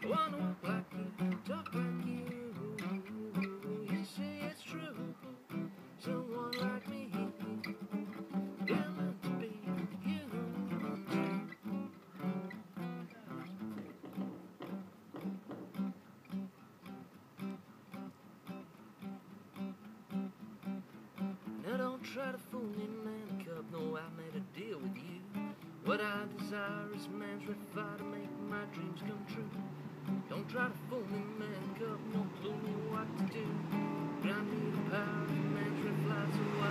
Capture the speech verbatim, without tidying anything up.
wanna walk like you, talk like you. You say it's true, someone like me, yeah, meant to be you. Now don't try to fool me, man, cub. No, I made a deal with you. What I desire is man's red fire to make my dreams come true. Don't try to fool me, man, cub. No clue what to do. But I need the power of man's red fire, so I